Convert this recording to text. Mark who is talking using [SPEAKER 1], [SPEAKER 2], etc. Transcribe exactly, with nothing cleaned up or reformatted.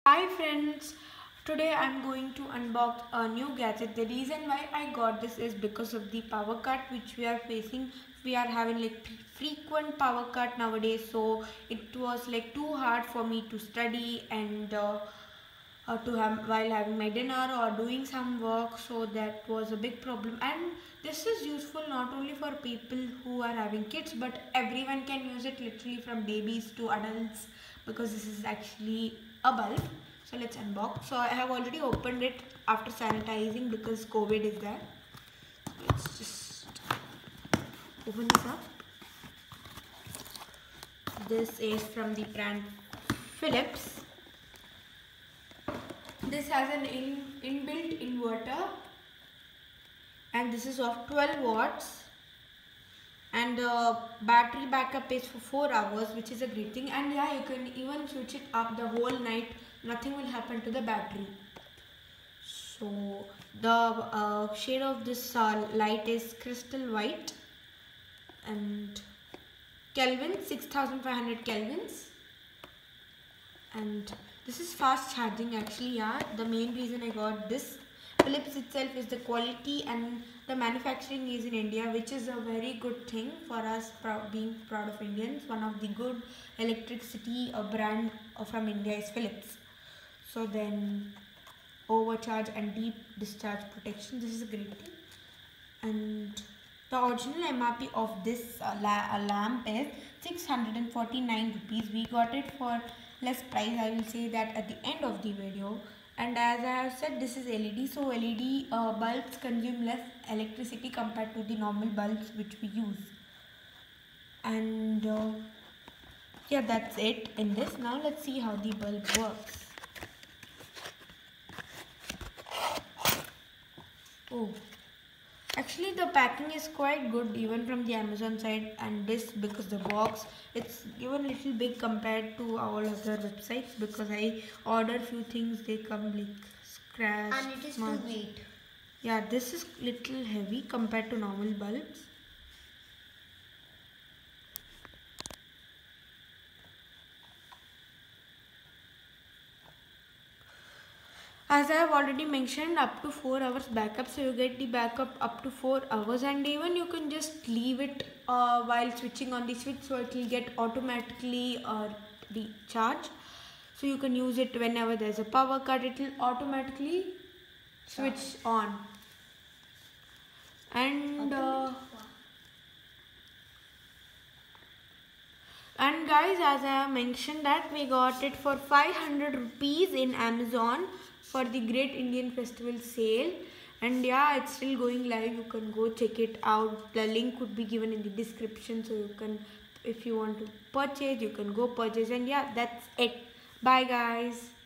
[SPEAKER 1] Hi friends, today I'm going to unbox a new gadget. The reason why I got this is because of the power cut which we are facing. We are having like frequent power cut nowadays, so it was like too hard for me to study and uh, uh, to have while having my dinner or doing some work. So that was a big problem, and this is useful not only for people who are having kids, but everyone can use it, literally from babies to adults, because this is actually a bulb. So let's unbox. So I have already opened it after sanitizing because COVID is there. Let's just open this up. This is from the brand Philips. This has an in, inbuilt inverter, and this is of twelve watts, and the battery backup is for four hours, which is a great thing. And yeah, you can even switch it up the whole night, nothing will happen to the battery. So the uh, shade of this uh, light is crystal white and Kelvin, six thousand five hundred kelvins, and this is fast charging actually. Yeah, the main reason I got this Philips itself is the quality, and the manufacturing is in India, which is a very good thing for us, proud, being proud of Indians. One of the good electricity uh, brand from India is Philips. So then overcharge and deep discharge protection, this is a great thing. And the original M R P of this uh, la lamp is six hundred forty-nine rupees. We got it for less price. I will say that at the end of the video. And as I have said, this is L E D, so L E D uh, bulbs consume less electricity compared to the normal bulbs which we use. And uh, yeah, that's it in this. Now let's see how the bulb works. Oh, actually the packing is quite good even from the Amazon side, and this because the box, it's even little big compared to all other websites, because I order few things, they come like scratch
[SPEAKER 2] and it is too weight.
[SPEAKER 1] Yeah, this is little heavy compared to normal bulbs. As I have already mentioned, up to four hours backup, so you get the backup up to four hours, and even you can just leave it uh, while switching on the switch, so it will get automatically uh, recharge. So you can use it whenever there's a power cut, it will automatically switch on. And uh, and guys, as I have mentioned that we got it for five hundred rupees in Amazon for the Great Indian Festival sale. And yeah, it's still going live, you can go check it out. The link would be given in the description, so you can, if you want to purchase, you can go purchase. And yeah, that's it. Bye guys.